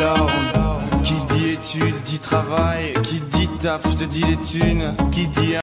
clown. Qui dit études dit travail, qui dit taf te dit les thunes, qui dit